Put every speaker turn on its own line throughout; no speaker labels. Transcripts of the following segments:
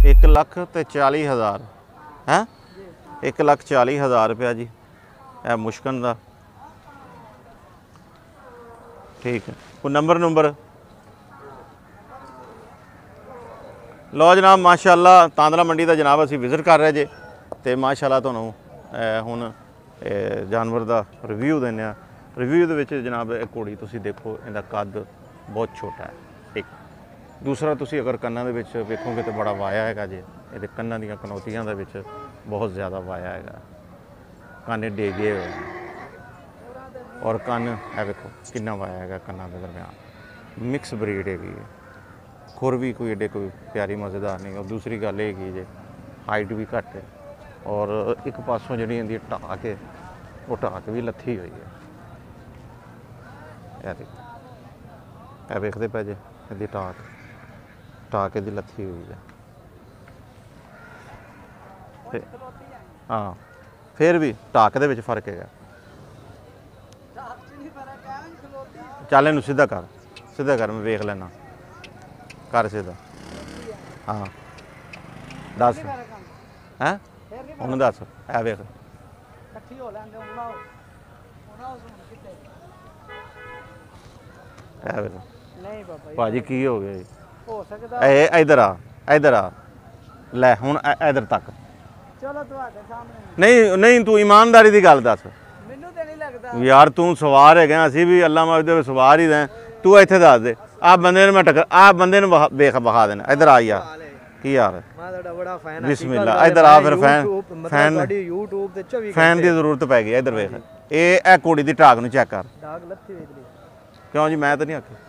1,40,000 है। 1,40,000 रुपया जी है मुश्किल का। ठीक है, कोई नंबर लो जनाब। माशाअल्लाह तांदला मंडी का जनाब असी विजिट कर रहे जे तो माशाअल्लाह तुहानूं हुण जानवर का रिव्यू देने। रिव्यू के जनाब एक घोड़ी तुसीं देखो, इहदा कद बहुत छोटा है। एक दूसरा तुसीं अगर कन्नां दे विच वेखोगे तो बड़ा वाया है जी। ये कन्नां दीयां कनौतियां दे विच बहुत ज़्यादा वाया है, कन्न डेगे हुए हैं और कन्न है वेखो कितना वाया है कन्नां दे दरम्यान। मिक्स ब्रीड है, खुर भी कोई एडे कोई प्यारी मज़ेदार नहीं। और दूसरी गल ये जे हाइट भी घट है और एक पासों जी इहदी टाक है वो टाक भी लत्थी हुई है। यह वेखते पे जे इहदी टाक इहदी लत्थी हुई है। हाँ फिर भी टाक दे विच फर्क है। चल इनू सीधा कर मैं वेख लेना। कर सीधा। हाँ दस है उन्हें दस है वेख भाजी की हो गया जी। इधर आ लै हुण इधर तक नहीं तू ईमानदारी की गल दस यार। तू सवार है असी भी अल्लाह माफी दे सवार ही दें। तू इत्थे दस दे आ बंदे ने मैं टक्कर आ बंदे ने वेख बखा देना। इधर आ यार की यार बिस्मिल्लाह इधर आ। फिर फैन की जरूरत पै गई। इधर वेख ए घोड़ी की टाक नूं चेक कर। क्यों जी मैं तो नहीं आखी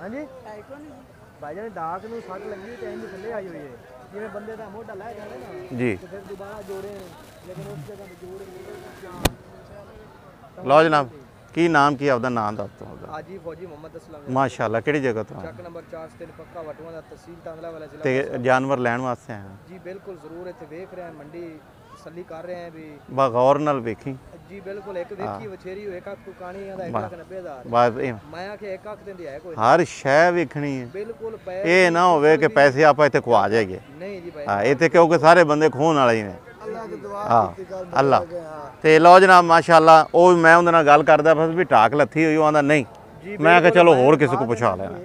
जी। लो जनाब की नाम की आपका नाम दस दो। माशाअल्लाह किहड़ी जगह तो ते जानवर लैण वास्ते आए जी? बिल्कुल जरूर इत्थे वेख रहे हैं, मंडी तसल्ली कर रहे हैं भी बा गौर नाल वेखी जी। बिल्कुल एक वेखी वछेरी एक अख दुकानी है 1,90,000 बस मैं आखे एक अख देंदी है कोई हर शै वेखनी है। बिल्कुल ये ना होवे कि पैसे आप इत्थे खुआ जाएंगे नहीं जी भाई। हां इत्थे क्योंकि सारे बंदे खोन वाले ही ने। हाँ अल्लाह तो लो जनाब माशाअल्लाह। वो मैं उन्होंने गल करदा बस भी टाक लत्थी हुई आंदा नहीं। मैं क्या चलो होर किसी को पुछा लेना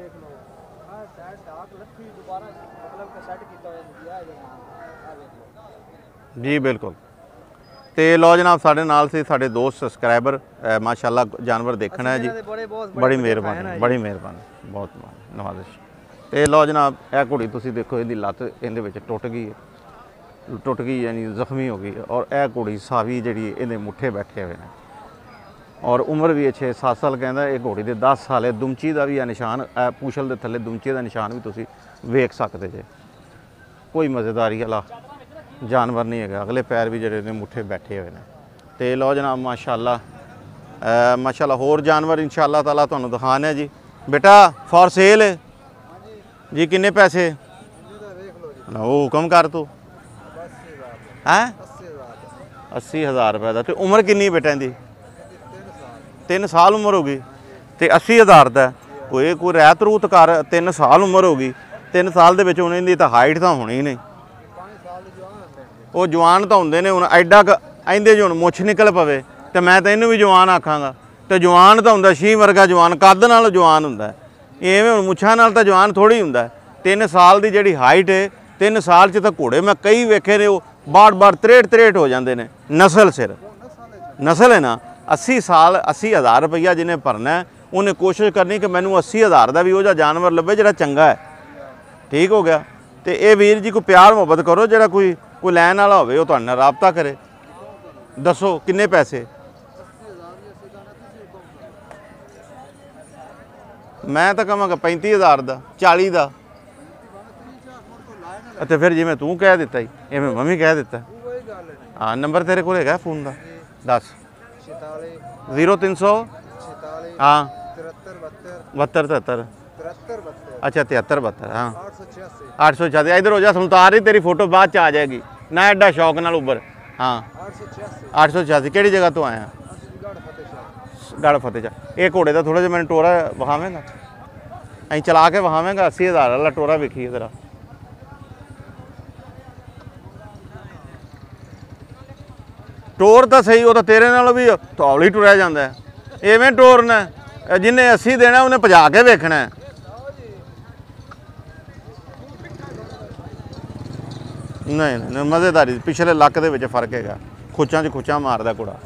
जी। बिल्कुल तो लो जनाब साढ़े नाल से साढ़े दोस्त सब्सक्राइबर माशाअल्लाह जानवर देखना है जी। बड़ी मेहरबानी बहुत नवाजिश। तो लो जनाब यह घोड़ी तुसीं देखो इहदी लत्त इहदे विच टुट गई यानी जख्मी हो गई। और यह घोड़ी सावी जी इहदे मुठे बैठे हुए हैं और उम्र भी 6-7 साल कहता। ये घोड़ी के 10 साल है। दुमची का भी निशान पूछल के थले दुमची का निशान भी तुसीं वेख सकते जे। कोई मज़ेदारी वाला जानवर नहीं है। अगले पैर भी जोड़े ने मुठे बैठे हुए हैं। तो लो जनाब माशाअल्लाह होर जानवर इंशाअल्लाह ताला तुहानूं दिखाने जी। बेटा फॉर सेल है जी किन्ने पैसे वो हुक्म कर तू है 80,000 रुपये का। तो उम्र किन्नी बेटा इहदी? 3 साल उम्र हो गई तो 80,000 का कोई रैत रूत कर। 3 साल उम्र हो गई 3 साल के उन्हें तो हाइट तो होनी ही नहीं। वो जवान तो होंगे ने हूँ एडा इंदे जो मुछ निकल पवे तो मैं तो इनू भी जवान आखांगा। तो जवान तो होंगे शी वर्गा जवान कद नाल जवान होंगे। इवें हुण मुछां नाल तो जवान थोड़ी होंगे। 3 साल की जिहड़ी हाइट है 3 साल तो घोड़े मैं कई वेखे ने वो बार 63 हो जाते हैं। नस्ल है ना 80 साल 80,000 रुपया जिन्हें भरना है उन्हें कोशिश करनी कि मैनू 80,000 का भी वो जानवर लभे जो चंगा है। ठीक हो गया। तो ये वीर जी को प्यार मुहब्बत करो जो कोई लैन वाला हो रबता करे। दसो किन्ने पैसे? मैं तो कहांगा 35,000 का 40 का। तो फिर जिमें तू कह दिता ही इवें मैं भी कह दिता। हाँ नंबर तेरे को है फोन का दस 0300 हाँ 72 अच्छा 73 हाँ 886। इधर हो जा सुल्तान ही तेरी फोटो बाद च आ जाएगी ना एडा शौक नाल उबर। हाँ 886 कि जगह तो आया? गढ़ फतेह। ये घोड़े का थोड़ा जिहा मैंने टोरा विखावेंगा अं चला के विखावेंगा 80,000 वाला टोरा वेखिए जरा। ਟੋਰ ਤਾਂ ਸਹੀ, ਉਹ ਤਾਂ ਤੇਰੇ ਨਾਲੋਂ ਵੀ ਹੌਲੀ ਟੁਰਿਆ ਜਾਂਦਾ। ਐਵੇਂ ਟੋਰਨਾ, ਜਿਹਨੇ 80 ਦੇਣਾ ਉਹਨੇ ਭਜਾ ਕੇ ਵੇਖਣਾ। ਨਹੀਂ ਨਹੀਂ ਮਜ਼ੇਦਾਰੀ, ਪਿਛਲੇ ਲੱਕ ਦੇ ਵਿੱਚ ਫਰਕ ਹੈਗਾ, ਖੁੱਚਾਂ 'ਚ ਖੁੱਚਾਂ ਮਾਰਦਾ ਕੁੜਾ।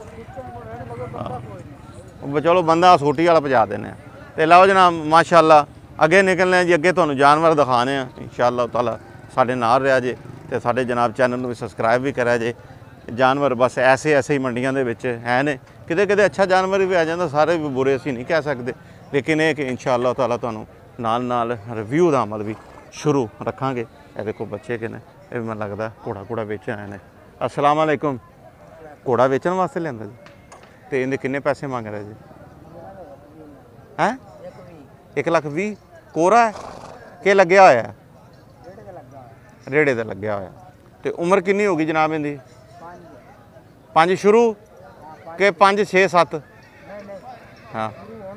ਚਲੋ ਬੰਦਾ ਸੋਟੀ ਵਾਲਾ ਭਜਾ ਦਿੰਦੇ। ਤੇ ਲਓ ਜਨਾਬ ਮਾਸ਼ਾਅੱਲਾ ਅੱਗੇ ਨਿਕਲਣੇ ਜੀ, ਅੱਗੇ ਤੁਹਾਨੂੰ ਜਾਨਵਰ ਦਿਖਾਣੇ ਆ ਇੰਸ਼ਾਅੱਲਾਹ ਤਾਲਾ। ਸਾਡੇ ਨਾਲ ਰਿਹਾ ਜੇ ਤੇ ਸਾਡੇ ਜਨਾਬ ਚੈਨਲ ਨੂੰ ਵੀ ਸਬਸਕ੍ਰਾइब भी करा जे। जानवर बस ऐसे ऐसे ही मंडियां दे विच है ने, किते किते अच्छा जानवर भी आ जाता, सारे भी बुरे असीं नहीं कह सकते, लेकिन ये कि इंशाअल्लाह ताला तुहानूं नाल नाल रिव्यू दा अमल भी शुरू रखांगे। ये देखो बच्चे के ने, ये मैं लगदा घोड़ा घोड़ा बेचण आए ने। अस्सलाम वालेकुम। घोड़ा बेचण वास्ते लिआंदा जी, ते इहदे किन्ने पैसे मंग रहे जी? हैं 1,20,000 कोरा है कि लग्या होया? रेड़े दा लग्या होया। ते उम्र किन्नी होगी जनाब इहदी? 5 शुरू के 5 6 7? हाँ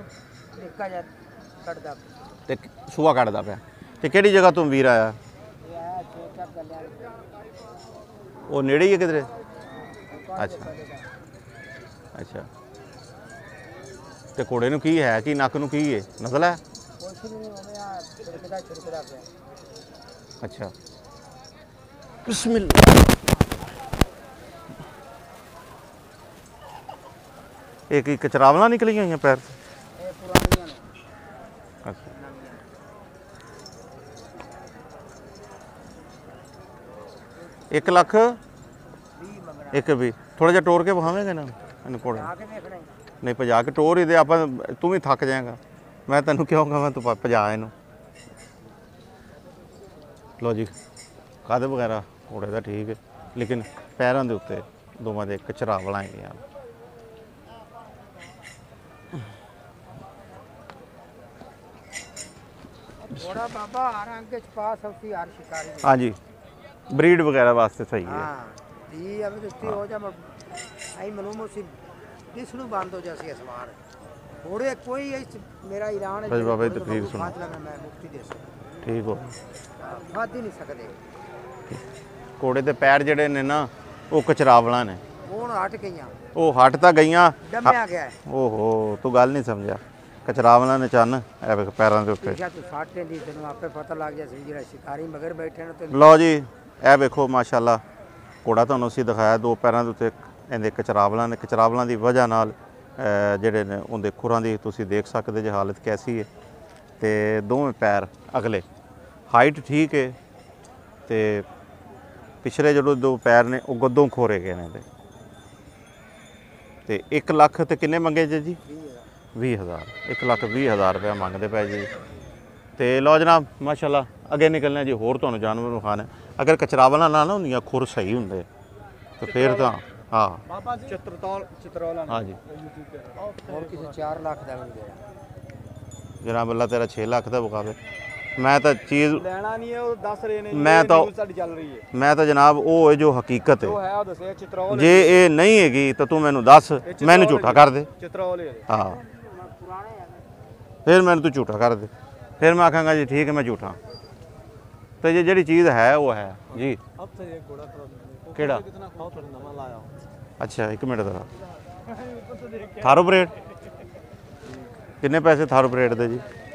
ते सूआ कटदा पिया। ते किहड़ी जगह तो वीर आया? वो नेड़े ही है किधरे? अच्छा अच्छा। ते घोड़े नूं की है, कि नक नूं की है, नस्ल है? अच्छा बिस्मिल्लाह। एक ही कचरावला निकली हुई पैर से? अच्छा 1,20,000 थोड़ा जिहा टोर के विखावेंगे ना इन घोड़े? नहीं भजा के टोर ही दे, आप तू भी थक जाएगा, मैं तेन कहूँगा मैं तू भजा इनू। लो जी कद वगैरह घोड़े का ठीक है, लेकिन पैरों के उत्ते दोवां दे कचरावला है। हाँ जी ब्रीड वगैरह वास्ते सही है। बाबा जी तकरीर सुनो, ठीक हो। घोड़े के पैर जड़े ने ना वो कचरावला ने, वो हट तो गई। ओहो तू गल नहीं समझा, कचरावला ने चन पैरों के उत्ते। लो जी ए वेखो माशाअल्लाह घोड़ा तुहानूं असीं दिखाया, 2 पैरों के उत्ते इहदे कचरावला ने। कचरावलों की वजह नाल जिहड़े ने उहदे खुरां दी तुसीं देख सकदे जे हालत कैसी है। ते दोवें पैर अगले हाइट ठीक है, ते पिछले जो 2 पैर ने वो गद्दों खोरे गए ने। ते 1 लाख ते किन्ने मंगे जी? 20,000। 1,20,000 रुपया मंगते पे जी। तो लो जनाब माशाअल्लाह अगे निकलने जी, होर तुहानूं जानवर विखाने। अगर कचरावला ना ना होंदियां, खुर सही होंदे तो फिर तो हाँ हाँ जी। जनाब अल्लाह तेरा 6 लाख का विखावे। मैं तो चीज़ लेना नहीं है, वो दस रहे ने, मैं तो जनाब वो है जो हकीकत है। जे ये नहीं हैगी तो तू मैनू दस, मैनू झूठा कर दे। हाँ फिर मैंने तू झूठा कर दे, फिर मैं आखांगा जी ठीक है मैं झूठा। तो ये जी चीज़ है वो है जी। केड़ा? अच्छा 1 मिनट दा थारो ब्रेड किन्ने पैसे थारो ब्रेड दे जी?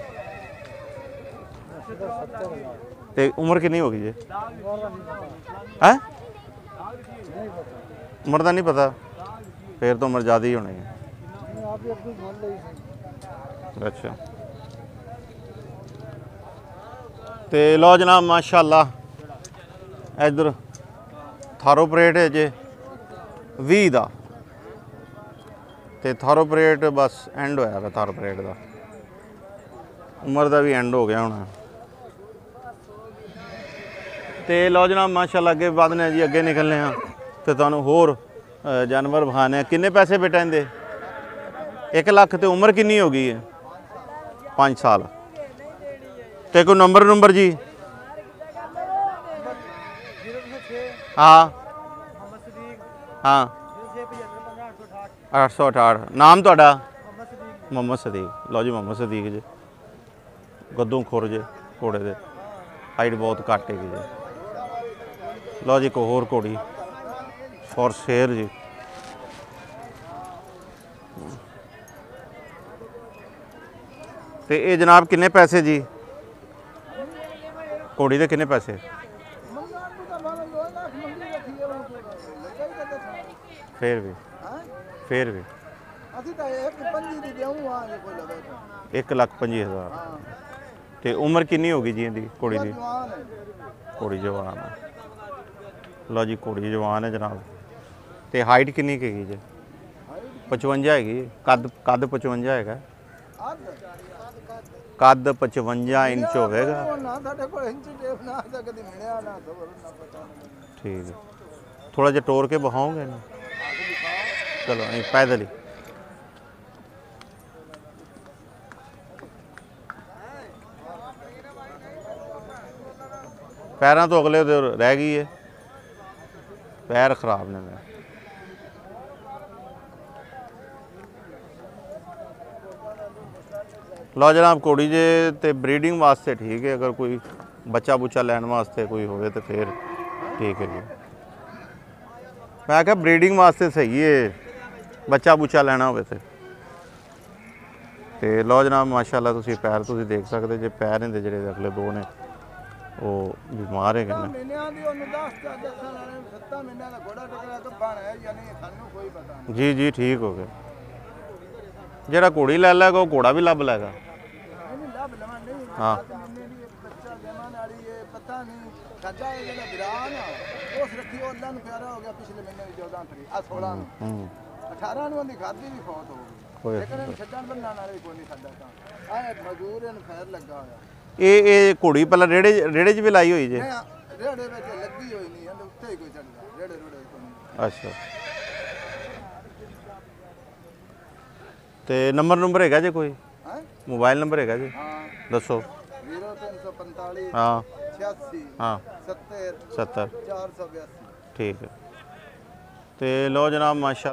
ते उम्र कितनी होगी जी? है उम्र का नहीं पता, फिर तो उम्र ज़्यादा ही होनी है। अच्छा तो लो जनाब माशाअल्लाह इधर थारोपरेट है जे 20 का। तो थारोपरेट बस एंड होया थारोपरेट का, उम्र का भी एंड हो गया होना। तो लो जनाब माशाअल्लाह अगे बधने जी, अगे निकलने हाँ तो तुहानूं होर जानवर विखाने। किन्ने पैसे बेटा इहदे? 1 लाख। तो उम्र कितनी हो गई है? 5 साल। तो कोई नंबर जी? हाँ हाँ 868। नाम तुहाडा? मोहम्मद सदीक। लो जी मोहम्मद सदीक जी, गद्दों खुर जे घोड़े दे, हाइट बहुत घट है जी। लो जी एक होर घोड़ी फॉर सेल जी, ਤੇ ਇਹ ਜਨਾਬ ਕਿੰਨੇ ਪੈਸੇ ਜੀ ਘੋੜੀ ਦੇ ਕਿੰਨੇ ਪੈਸੇ ਫੇਰ ਵੀ
ਅਸੀਂ ਤਾਂ 1.25 ਦੀ ਦੇਵਾਂਗੇ ਕੋਈ ਲਵੇ
1,25,000 ਤੇ ਉਮਰ ਕਿੰਨੀ ਹੋ ਗਈ ਜੀ ਇਹਦੀ ਘੋੜੀ ਦੀ
ਜਵਾਨ ਹੈ
ਘੋੜੀ ਜਵਾਨ ਹੈ ਲਓ ਜੀ ਘੋੜੀ ਜਵਾਨ ਹੈ ਜਨਾਬ ਤੇ ਹਾਈਟ ਕਿੰਨੀ ਕੁ ਹੈਗੀ ਜੀ 55 ਹੈਗੀ ਕੱਦ 55 ਹੈਗਾ ਕੱਦ 55 ਇੰਚ ਹੋਵੇਗਾ
ਨਾ ਸਾਡੇ ਕੋਲ ਇੰਚ ਟੇਪ ਨਾ ਤਾਂ ਕਦੀ ਮਿਲਿਆ ਨਾ ਖਬਰ ਨਾ ਪਤਾ
ਠੀਕ ਹੈ ਥੋੜਾ ਜਿਹਾ ਟੋਰ ਕੇ ਬਹਾਓਗੇ ਨਾ ਚਲੋ ਨਹੀਂ ਪੈਦਲ ਹੀ ਪੈਰਾਂ ਤੋਂ ਅਗਲੇ ਦੇ ਰਹਿ ਗਈ ਹੈ ਪੈਰ ਖਰਾਬ ਨੇ ਮੇਰੇ ਲਓ ਜਨਾਬ ਘੋੜੀ ਜੇ ਤੇ ਬਰੀਡਿੰਗ ਵਾਸਤੇ ਠੀਕ ਹੈ ਅਗਰ ਕੋਈ ਬੱਚਾ ਬੁੱਚਾ ਲੈਣ ਵਾਸਤੇ ਕੋਈ ਹੋਵੇ ਤੇ ਫਿਰ ਠੀਕ ਹੈ ਜੀ ਮੈਂ ਕਿਹਾ ਬਰੀਡਿੰਗ ਵਾਸਤੇ ਸਹੀ ਹੈ ਬੱਚਾ ਬੁੱਚਾ ਲੈਣਾ ਹੋਵੇ ਤੇ ਲਓ ਜਨਾਬ ਮਾਸ਼ਾਅੱਲਾ ਤੁਸੀਂ ਪੈਰ ਤੁਸੀਂ ਦੇਖ ਸਕਦੇ ਜੇ ਪੈਰ ਇਹਦੇ ਜਿਹੜੇ ਅਗਲੇ ਦੋ ਨੇ ਉਹ ਬਿਮਾਰ ਹੈਗੇ ਨੇ
ਮਹੀਨਿਆਂ ਦੀ ਉਹਨੂੰ ਦੱਸਾਂ ਵਾਲੇ 7 ਮਹੀਨਿਆਂ ਦਾ ਘੋੜਾ ਟੁਕੜਾ ਗੱਭਣ ਹੈ ਜਾਂ ਨਹੀਂ ਸਾਨੂੰ ਕੋਈ ਪਤਾ ਨਹੀਂ
ਜੀ ਜੀ ਠੀਕ ਹੋ ਗਿਆ ਜਿਹੜਾ ਘੋੜੀ ਲੈ ਲੈਗਾ ਉਹ ਘੋੜਾ ਵੀ ਲੱਭ ਲੈਗਾ
ਨਹੀਂ ਲੱਭ ਲਵਾਂ ਨਹੀਂ
ਹਾਂ
ਮਹੀਨੇ ਦੀ ਬੱਚਾ ਦੇਵਾਂ ਵਾਲੀ ਇਹ ਪਤਾ ਨਹੀਂ ਸਾਡਾ ਇਹ ਜਿਹੜਾ ਵਿਰਾਨ ਆ ਉਸ ਰੱਖੀ ਉਹ ਅੱਲਾ ਨੂੰ ਪਿਆਰਾ ਹੋ ਗਿਆ ਪਿਛਲੇ ਮਹੀਨੇ ਦੀ 14 ਤਰੀਕ ਆ 16 ਨੂੰ 18 ਨੂੰ ਉਹਦੀ ਘਰ ਦੀ ਵੀ ਫੌਤ ਹੋ ਗਈ ਲੇਕਿਨ ਇਹਨੂੰ ਛੱਡਣ ਬੰਨਣ ਵਾਲੇ ਕੋਈ ਨਹੀਂ ਸਾਡਾ ਤਾਂ ਆਹ ਮਜ਼ਦੂਰ ਇਹਨੂੰ ਖੈਰ ਲੱਗਾ ਹੋਇਆ
ਇਹ ਘੋੜੀ ਪਹਿਲਾਂ ਰੇੜੇ 'ਚ ਵੀ ਲਾਈ ਹੋਈ ਜੇ
ਰੇੜੇ ਵਿੱਚ ਲੱਗੀ ਹੋਈ ਨਹੀਂ ਇਹਦੇ ਉੱਤੇ ਹੀ ਕੋਈ ਚੜਦਾ ਰੇੜੇ ਰੋੜੇ ਕੋਈ ਨਹੀਂ
ਅੱਛਾ ਤੇ ਨੰਬਰ ਹੈਗਾ ਜੇ ਕੋਈ
ਹੈ
ਮੋਬਾਈਲ ਨੰਬਰ ਹੈਗਾ ਜੀ
ਹਾਂ
ਦੱਸੋ
0345
ਹਾਂ
86
ਹਾਂ
70
70
482
ਠੀਕ ਹੈ ਤੇ ਲਓ ਜਨਾਬ ਮਾਸ਼ਾ